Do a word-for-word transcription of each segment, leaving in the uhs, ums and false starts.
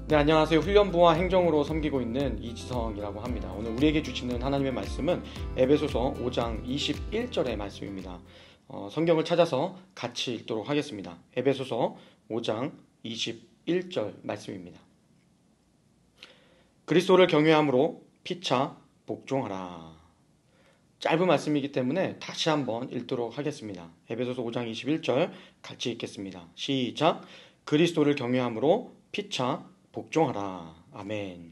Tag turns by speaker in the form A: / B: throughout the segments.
A: 네, 안녕하세요. 훈련부와 행정으로 섬기고 있는 이지성이라고 합니다. 오늘 우리에게 주시는 하나님의 말씀은 에베소서 오 장 이십일 절의 말씀입니다. 어, 성경을 찾아서 같이 읽도록 하겠습니다. 에베소서 오 장 이십일 절 말씀입니다. 그리스도를 경외함으로 피차 복종하라. 짧은 말씀이기 때문에 다시 한번 읽도록 하겠습니다. 에베소서 오 장 이십일 절 같이 읽겠습니다. 시작. 그리스도를 경외함으로 피차 복종하라. 아멘.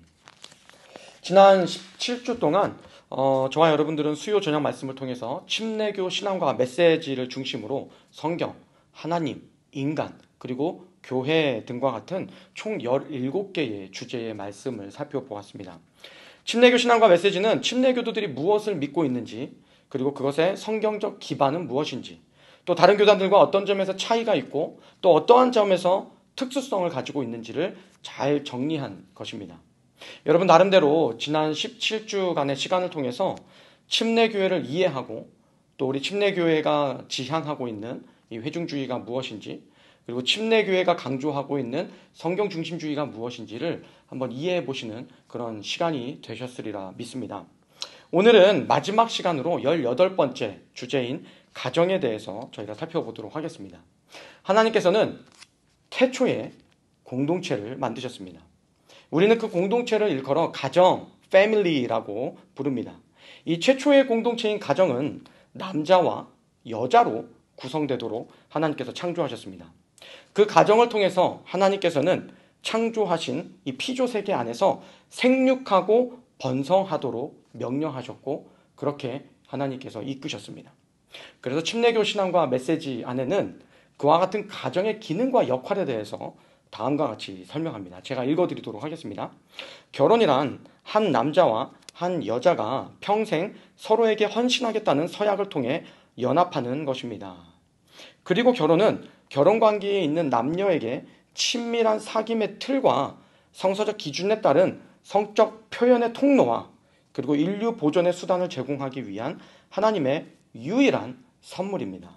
A: 지난 십칠 주 동안 어, 저와 여러분들은 수요 저녁 말씀을 통해서 침례교 신앙과 메시지를 중심으로 성경, 하나님, 인간, 그리고 교회 등과 같은 총 열일곱 개의 주제의 말씀을 살펴보았습니다. 침례교 신앙과 메시지는 침례교도들이 무엇을 믿고 있는지, 그리고 그것의 성경적 기반은 무엇인지, 또 다른 교단들과 어떤 점에서 차이가 있고 또 어떠한 점에서 특수성을 가지고 있는지를 잘 정리한 것입니다. 여러분 나름대로 지난 십칠 주간의 시간을 통해서 침례교회를 이해하고 또 우리 침례교회가 지향하고 있는 이 회중주의가 무엇인지, 그리고 침례교회가 강조하고 있는 성경중심주의가 무엇인지를 한번 이해해 보시는 그런 시간이 되셨으리라 믿습니다. 오늘은 마지막 시간으로 열여덟 번째 주제인 가정에 대해서 저희가 살펴보도록 하겠습니다. 하나님께서는 태초에 공동체를 만드셨습니다. 우리는 그 공동체를 일컬어 가정, 패밀리라고 부릅니다. 이 최초의 공동체인 가정은 남자와 여자로 구성되도록 하나님께서 창조하셨습니다. 그 가정을 통해서 하나님께서는 창조하신 이 피조 세계 안에서 생육하고 번성하도록 명령하셨고, 그렇게 하나님께서 이끄셨습니다. 그래서 침례교 신앙과 메시지 안에는 그와 같은 가정의 기능과 역할에 대해서 다음과 같이 설명합니다. 제가 읽어드리도록 하겠습니다. 결혼이란 한 남자와 한 여자가 평생 서로에게 헌신하겠다는 서약을 통해 연합하는 것입니다. 그리고 결혼은 결혼관계에 있는 남녀에게 친밀한 사귐의 틀과 성서적 기준에 따른 성적 표현의 통로와 그리고 인류 보존의 수단을 제공하기 위한 하나님의 유일한 선물입니다.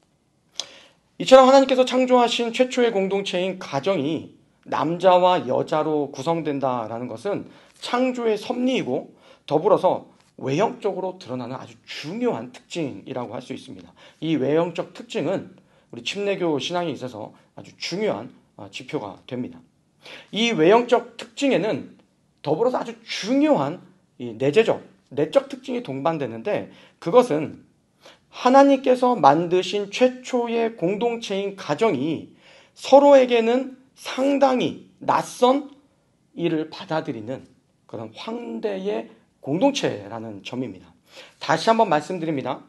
A: 이처럼 하나님께서 창조하신 최초의 공동체인 가정이 남자와 여자로 구성된다라는 것은 창조의 섭리이고 더불어서 외형적으로 드러나는 아주 중요한 특징이라고 할 수 있습니다. 이 외형적 특징은 우리 침례교 신앙에 있어서 아주 중요한 지표가 됩니다. 이 외형적 특징에는 더불어서 아주 중요한 이 내재적, 내적 특징이 동반되는데, 그것은 하나님께서 만드신 최초의 공동체인 가정이 서로에게는 상당히 낯선 일을 받아들이는 그런 황대의 공동체라는 점입니다. 다시 한번 말씀드립니다.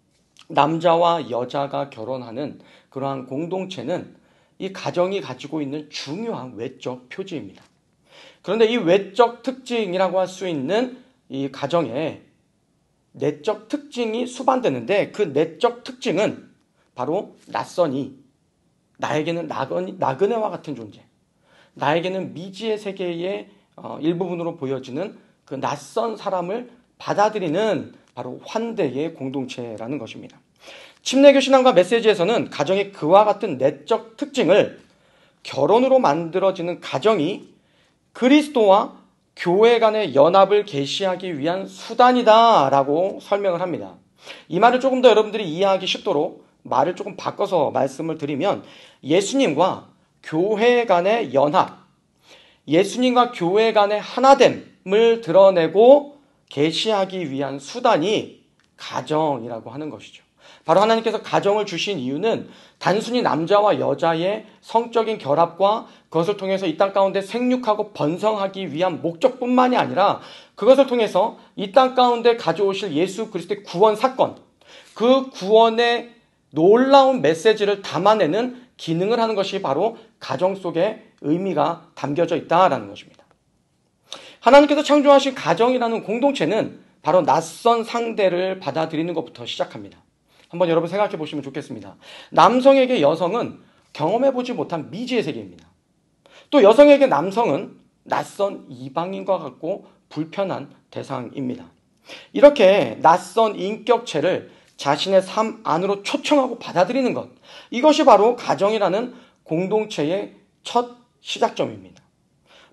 A: 남자와 여자가 결혼하는 그러한 공동체는 이 가정이 가지고 있는 중요한 외적 표지입니다. 그런데 이 외적 특징이라고 할 수 있는 이 가정에 내적 특징이 수반되는데, 그 내적 특징은 바로 낯선이, 나에게는 나그네와 같은 존재, 나에게는 미지의 세계의 일부분으로 보여지는 그 낯선 사람을 받아들이는 바로 환대의 공동체라는 것입니다. 침례교 신앙과 메시지에서는 가정의 그와 같은 내적 특징을 결혼으로 만들어지는 가정이 그리스도와 교회 간의 연합을 계시하기 위한 수단이다라고 설명을 합니다. 이 말을 조금 더 여러분들이 이해하기 쉽도록 말을 조금 바꿔서 말씀을 드리면, 예수님과 교회 간의 연합, 예수님과 교회 간의 하나됨을 드러내고 계시하기 위한 수단이 가정이라고 하는 것이죠. 바로 하나님께서 가정을 주신 이유는 단순히 남자와 여자의 성적인 결합과 그것을 통해서 이 땅 가운데 생육하고 번성하기 위한 목적뿐만이 아니라, 그것을 통해서 이 땅 가운데 가져오실 예수 그리스도의 구원 사건, 그 구원의 놀라운 메시지를 담아내는 기능을 하는 것이 바로 가정 속에 의미가 담겨져 있다라는 것입니다. 하나님께서 창조하신 가정이라는 공동체는 바로 낯선 상대를 받아들이는 것부터 시작합니다. 한번 여러분 생각해 보시면 좋겠습니다. 남성에게 여성은 경험해보지 못한 미지의 세계입니다. 또 여성에게 남성은 낯선 이방인과 같고 불편한 대상입니다. 이렇게 낯선 인격체를 자신의 삶 안으로 초청하고 받아들이는 것, 이것이 바로 가정이라는 공동체의 첫 시작점입니다.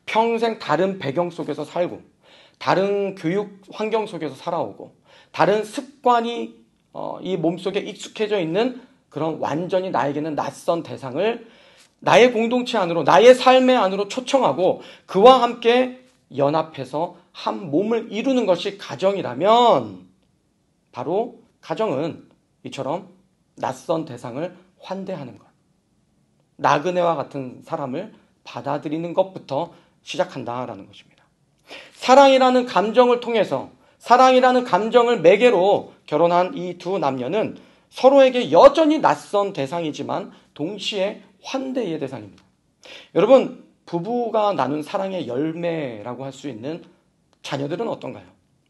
A: 평생 다른 배경 속에서 살고 다른 교육 환경 속에서 살아오고 다른 습관이 어, 이 몸속에 익숙해져 있는 그런 완전히 나에게는 낯선 대상을 나의 공동체 안으로, 나의 삶의 안으로 초청하고 그와 함께 연합해서 한 몸을 이루는 것이 가정이라면 바로 가정은 이처럼 낯선 대상을 환대하는 것, 나그네와 같은 사람을 받아들이는 것부터 시작한다라는 것입니다. 사랑이라는 감정을 통해서, 사랑이라는 감정을 매개로 결혼한 이 두 남녀는 서로에게 여전히 낯선 대상이지만 동시에 환대의 대상입니다. 여러분, 부부가 나눈 사랑의 열매라고 할 수 있는 자녀들은 어떤가요?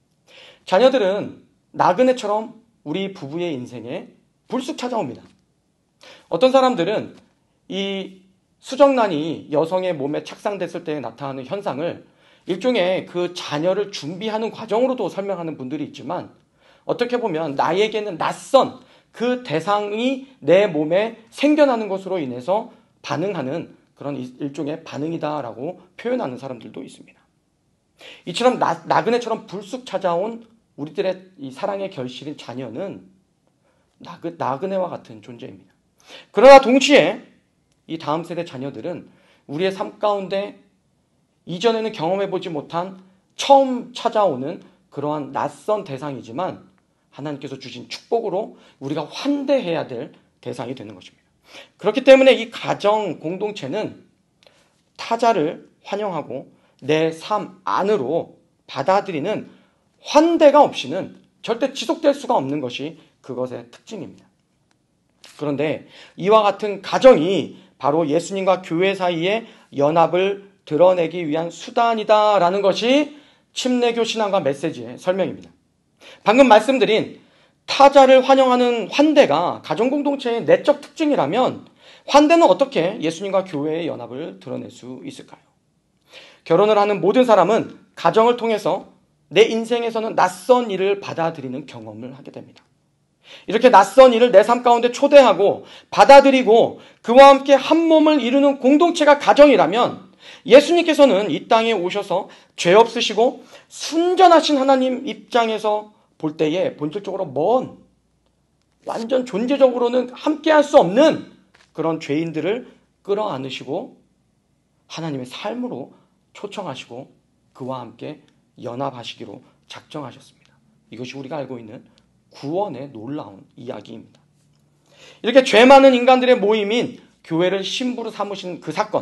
A: 자녀들은 나그네처럼 우리 부부의 인생에 불쑥 찾아옵니다. 어떤 사람들은 이 수정란이 여성의 몸에 착상됐을 때 나타나는 현상을 일종의 그 자녀를 준비하는 과정으로도 설명하는 분들이 있지만, 어떻게 보면 나에게는 낯선 그 대상이 내 몸에 생겨나는 것으로 인해서 반응하는 그런 일종의 반응이다라고 표현하는 사람들도 있습니다. 이처럼 나, 나그네처럼 불쑥 찾아온 우리들의 이 사랑의 결실인 자녀는 나그, 나그네와 같은 존재입니다. 그러나 동시에 이 다음 세대 자녀들은 우리의 삶 가운데 이전에는 경험해보지 못한 처음 찾아오는 그러한 낯선 대상이지만 하나님께서 주신 축복으로 우리가 환대해야 될 대상이 되는 것입니다. 그렇기 때문에 이 가정 공동체는 타자를 환영하고 내 삶 안으로 받아들이는 환대가 없이는 절대 지속될 수가 없는 것이 그것의 특징입니다. 그런데 이와 같은 가정이 바로 예수님과 교회 사이의 연합을 드러내기 위한 수단이다라는 것이 침례교 신앙과 메시지의 설명입니다. 방금 말씀드린 타자를 환영하는 환대가 가정 공동체의 내적 특징이라면 환대는 어떻게 예수님과 교회의 연합을 드러낼 수 있을까요? 결혼을 하는 모든 사람은 가정을 통해서 내 인생에서는 낯선 일을 받아들이는 경험을 하게 됩니다. 이렇게 낯선 일을 내 삶 가운데 초대하고 받아들이고 그와 함께 한 몸을 이루는 공동체가 가정이라면 예수님께서는 이 땅에 오셔서 죄 없으시고 순전하신 하나님 입장에서 볼 때에 본질적으로 먼, 완전 존재적으로는 함께할 수 없는 그런 죄인들을 끌어안으시고 하나님의 삶으로 초청하시고 그와 함께 연합하시기로 작정하셨습니다. 이것이 우리가 알고 있는 구원의 놀라운 이야기입니다. 이렇게 죄 많은 인간들의 모임인 교회를 신부로 삼으신 그 사건,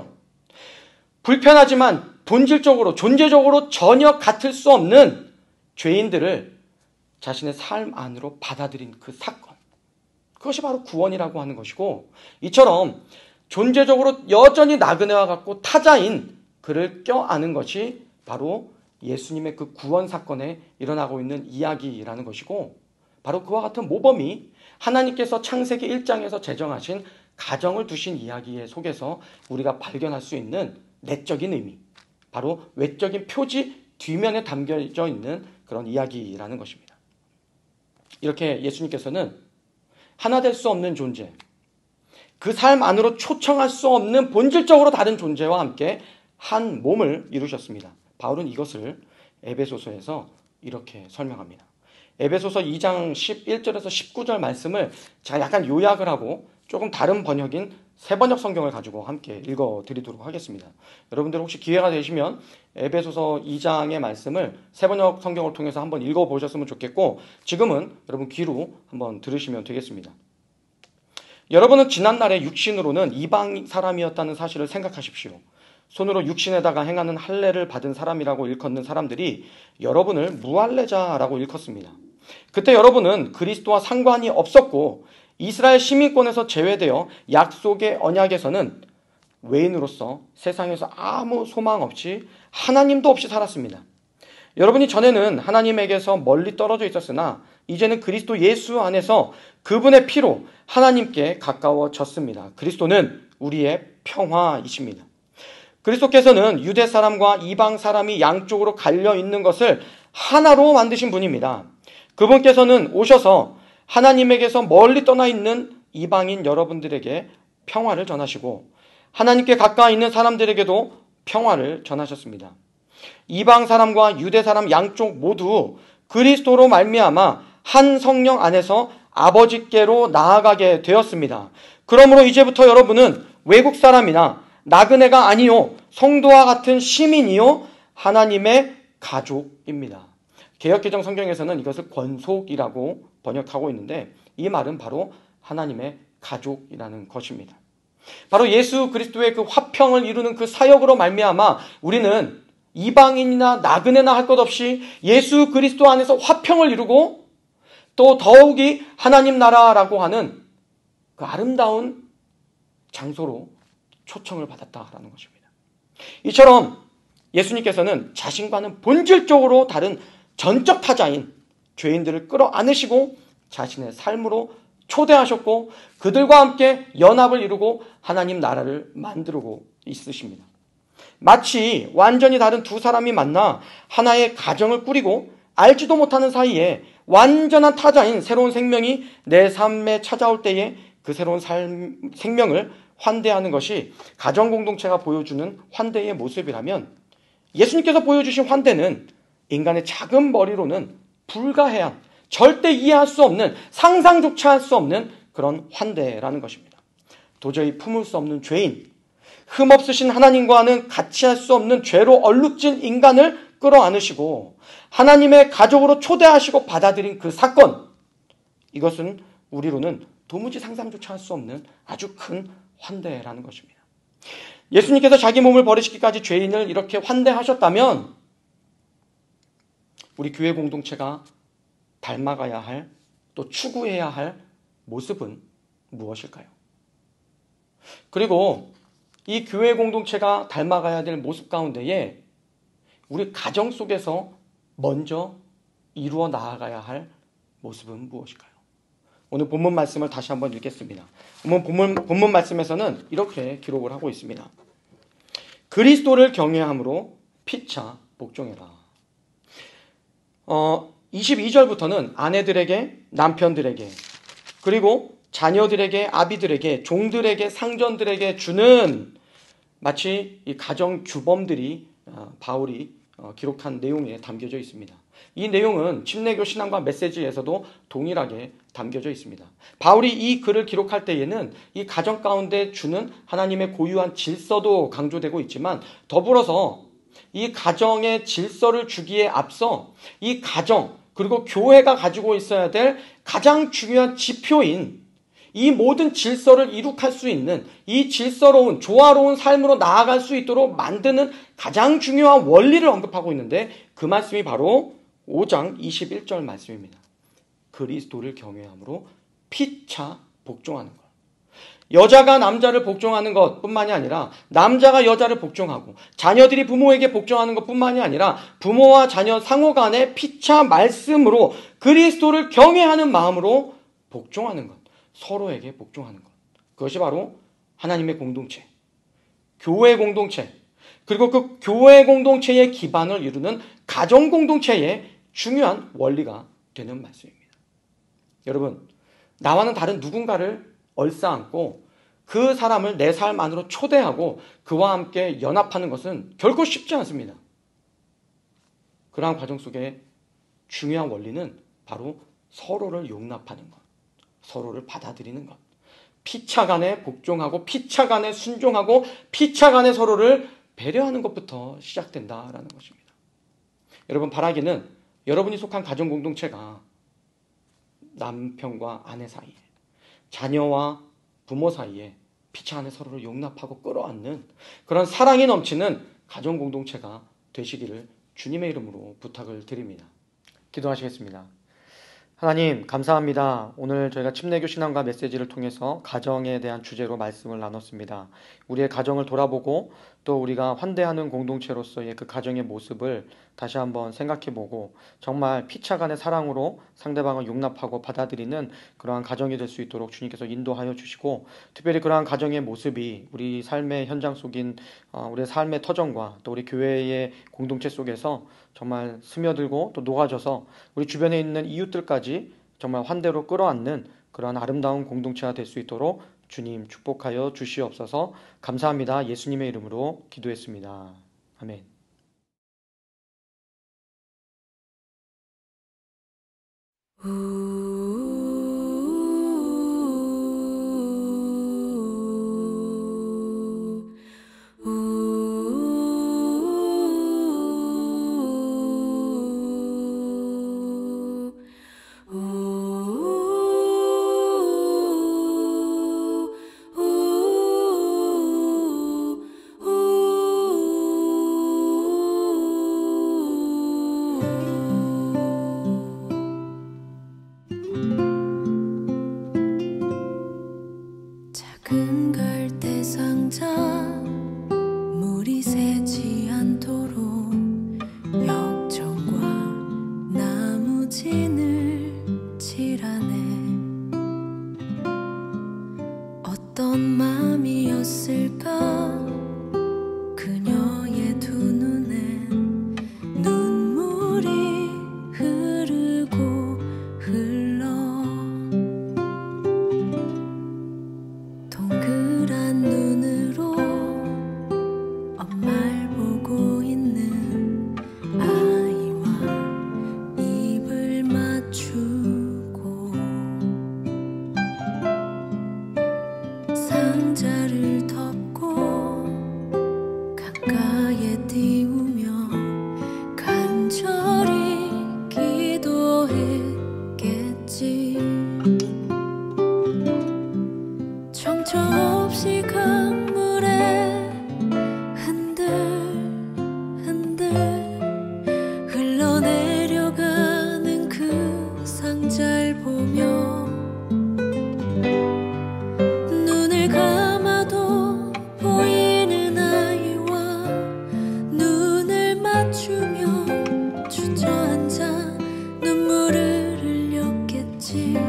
A: 불편하지만 본질적으로 존재적으로 전혀 같을 수 없는 죄인들을 자신의 삶 안으로 받아들인 그 사건, 그것이 바로 구원이라고 하는 것이고, 이처럼 존재적으로 여전히 나그네와 같고 타자인 그를 껴안은 것이 바로 예수님의 그 구원 사건에 일어나고 있는 이야기라는 것이고, 바로 그와 같은 모범이 하나님께서 창세기 일 장에서 제정하신 가정을 두신 이야기 속에서 우리가 발견할 수 있는 내적인 의미, 바로 외적인 표지 뒤면에 담겨져 있는 그런 이야기라는 것입니다. 이렇게 예수님께서는 하나 될 수 없는 존재, 그 삶 안으로 초청할 수 없는 본질적으로 다른 존재와 함께 한 몸을 이루셨습니다. 바울은 이것을 에베소서에서 이렇게 설명합니다. 에베소서 이 장 십일 절에서 십구 절 말씀을 제가 약간 요약을 하고 조금 다른 번역인 새번역 성경을 가지고 함께 읽어드리도록 하겠습니다. 여러분들 혹시 기회가 되시면 에베소서 이 장의 말씀을 새번역 성경을 통해서 한번 읽어보셨으면 좋겠고, 지금은 여러분 귀로 한번 들으시면 되겠습니다. 여러분은 지난날의 육신으로는 이방 사람이었다는 사실을 생각하십시오. 손으로 육신에다가 행하는 할례를 받은 사람이라고 일컫는 사람들이 여러분을 무할례자라고 일컫습니다. 그때 여러분은 그리스도와 상관이 없었고 이스라엘 시민권에서 제외되어 약속의 언약에서는 외인으로서 세상에서 아무 소망 없이 하나님도 없이 살았습니다. 여러분이 전에는 하나님에게서 멀리 떨어져 있었으나 이제는 그리스도 예수 안에서 그분의 피로 하나님께 가까워졌습니다. 그리스도는 우리의 평화이십니다. 그리스도께서는 유대 사람과 이방 사람이 양쪽으로 갈려 있는 것을 하나로 만드신 분입니다. 그분께서는 오셔서 하나님에게서 멀리 떠나 있는 이방인 여러분들에게 평화를 전하시고 하나님께 가까이 있는 사람들에게도 평화를 전하셨습니다. 이방 사람과 유대 사람 양쪽 모두 그리스도로 말미암아 한 성령 안에서 아버지께로 나아가게 되었습니다. 그러므로 이제부터 여러분은 외국 사람이나 나그네가 아니요 성도와 같은 시민이요 하나님의 가족입니다. 개역개정 성경에서는 이것을 권속이라고 번역하고 있는데 이 말은 바로 하나님의 가족이라는 것입니다. 바로 예수 그리스도의 그 화평을 이루는 그 사역으로 말미암아 우리는 이방인이나 나그네나 할 것 없이 예수 그리스도 안에서 화평을 이루고 또 더욱이 하나님 나라라고 하는 그 아름다운 장소로 초청을 받았다라는 것입니다. 이처럼 예수님께서는 자신과는 본질적으로 다른 전적 타자인 죄인들을 끌어안으시고 자신의 삶으로 초대하셨고 그들과 함께 연합을 이루고 하나님 나라를 만들고 있으십니다. 마치 완전히 다른 두 사람이 만나 하나의 가정을 꾸리고 알지도 못하는 사이에 완전한 타자인 새로운 생명이 내 삶에 찾아올 때에 그 새로운 삶, 생명을 환대하는 것이 가정공동체가 보여주는 환대의 모습이라면 예수님께서 보여주신 환대는 인간의 작은 머리로는 불가해한, 절대 이해할 수 없는, 상상조차 할 수 없는 그런 환대라는 것입니다. 도저히 품을 수 없는 죄인, 흠없으신 하나님과는 같이 할 수 없는 죄로 얼룩진 인간을 끌어안으시고 하나님의 가족으로 초대하시고 받아들인 그 사건, 이것은 우리로는 도무지 상상조차 할 수 없는 아주 큰 환대라는 것입니다. 예수님께서 자기 몸을 버리시기까지 죄인을 이렇게 환대하셨다면 우리 교회 공동체가 닮아가야 할, 또 추구해야 할 모습은 무엇일까요? 그리고 이 교회 공동체가 닮아가야 될 모습 가운데에 우리 가정 속에서 먼저 이루어 나아가야 할 모습은 무엇일까요? 오늘 본문 말씀을 다시 한번 읽겠습니다. 오늘 본문, 본문 말씀에서는 이렇게 기록을 하고 있습니다. 그리스도를 경외함으로 피차 복종해라. 어, 이십이 절부터는 아내들에게, 남편들에게, 그리고 자녀들에게, 아비들에게, 종들에게, 상전들에게 주는 마치 이 가정 규범들이 어, 바울이 어, 기록한 내용에 담겨져 있습니다. 이 내용은 침례교 신앙과 메시지에서도 동일하게 담겨져 있습니다. 바울이 이 글을 기록할 때에는 이 가정 가운데 주는 하나님의 고유한 질서도 강조되고 있지만 더불어서 이 가정의 질서를 주기에 앞서 이 가정 그리고 교회가 가지고 있어야 될 가장 중요한 지표인 이 모든 질서를 이룩할 수 있는 이 질서로운 조화로운 삶으로 나아갈 수 있도록 만드는 가장 중요한 원리를 언급하고 있는데 그 말씀이 바로 오 장 이십일 절 말씀입니다. 그리스도를 경외함으로 피차 복종하는 것. 여자가 남자를 복종하는 것뿐만이 아니라 남자가 여자를 복종하고 자녀들이 부모에게 복종하는 것뿐만이 아니라 부모와 자녀 상호 간의 피차 말씀으로 그리스도를 경외하는 마음으로 복종하는 것. 서로에게 복종하는 것. 그것이 바로 하나님의 공동체, 교회 공동체, 그리고 그 교회 공동체의 기반을 이루는 가정 공동체의 중요한 원리가 되는 말씀입니다. 여러분, 나와는 다른 누군가를 얼싸안고 그 사람을 내 삶 안으로 초대하고 그와 함께 연합하는 것은 결코 쉽지 않습니다. 그러한 과정 속에 중요한 원리는 바로 서로를 용납하는 것, 서로를 받아들이는 것, 피차간에 복종하고 피차간에 순종하고 피차간에 서로를 배려하는 것부터 시작된다라는 것입니다. 여러분, 바라기는 여러분이 속한 가정 공동체가 남편과 아내 사이에, 자녀와 부모 사이에 피차 안에 서로를 용납하고 끌어안는 그런 사랑이 넘치는 가정 공동체가 되시기를 주님의 이름으로 부탁을 드립니다. 기도하시겠습니다. 하나님 감사합니다. 오늘 저희가 침례교 신앙과 메시지를 통해서 가정에 대한 주제로 말씀을 나눴습니다. 우리의 가정을 돌아보고 또 우리가 환대하는 공동체로서의 그 가정의 모습을 다시 한번 생각해보고 정말 피차간의 사랑으로 상대방을 용납하고 받아들이는 그러한 가정이 될 수 있도록 주님께서 인도하여 주시고 특별히 그러한 가정의 모습이 우리 삶의 현장 속인 우리의 삶의 터전과 또 우리 교회의 공동체 속에서 정말 스며들고 또 녹아져서 우리 주변에 있는 이웃들까지 정말 환대로 끌어안는 그러한 아름다운 공동체가 될 수 있도록 주님 축복하여 주시옵소서. 감사합니다. 예수님의 이름으로 기도했습니다. 아멘.
B: 작은 갈대 상자 물이 새지 않도록 역청과 나무진을 칠하네. 어떤 맘이었을까 그녀의 두 눈엔 눈물이 흐르고 흘러 동그란 눈으로 엄마를 보고 있는 아이와 입을 맞추고 상자를 덮고 가까이에 띄우며 간절히 기도했겠지. 정처 없이 강물에 흔들흔들 흘러내려가는 그 상자를 보며 눈을 감아도 보이는 아이와 눈을 맞추며 주저앉아 눈물을 흘렸겠지.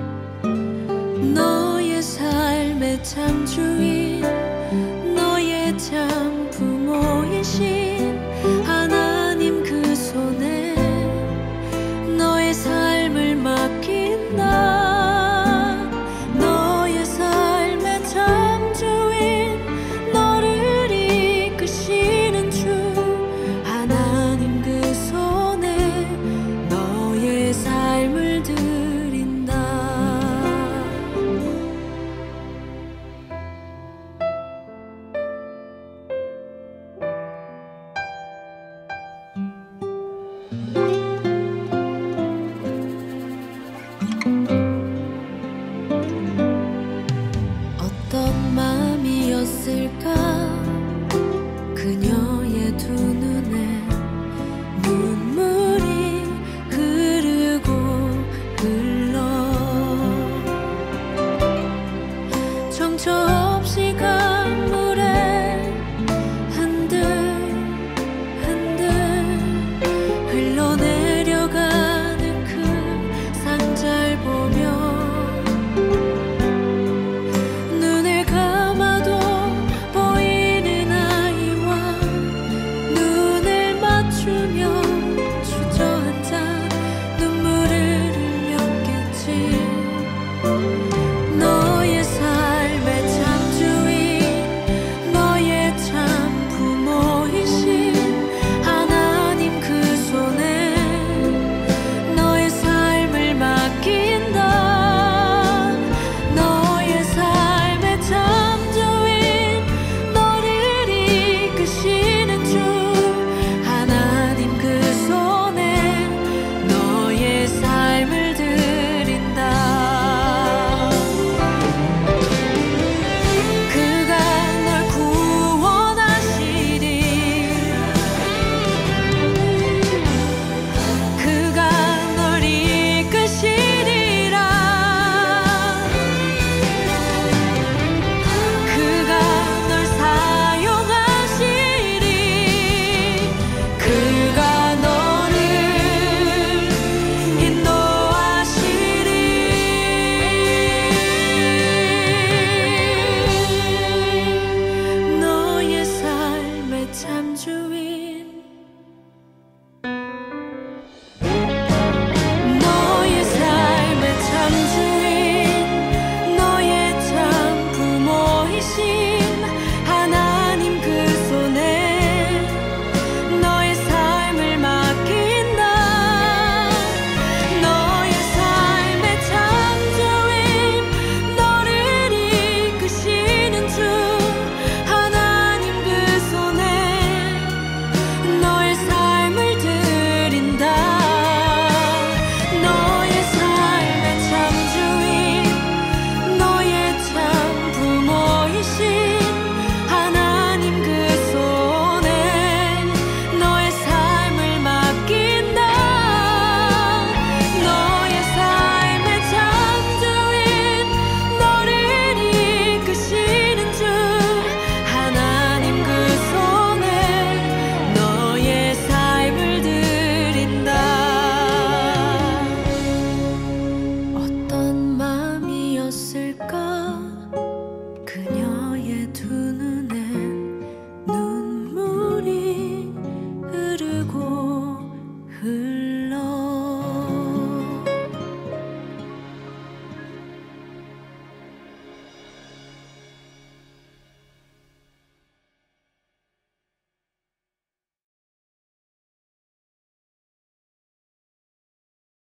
B: 너의 삶의 참 주인 너의 참 부모이신 하나님 그 손에 너의 삶을 맡긴다. 너의 삶의 참 주인 너를 이끄시는 주 하나님 그 손에 너의 삶을 드린다. 어떤 마음이었을까 그녀의 두 눈에 눈물이 흐르고 흘러 정처 없이 강물에 흔들흔들 흘러내려가는 그 상자를 보며 눈을 감아도 보이는 아이와 눈을 맞추며 주저앉아 눈물을 흘렸겠지.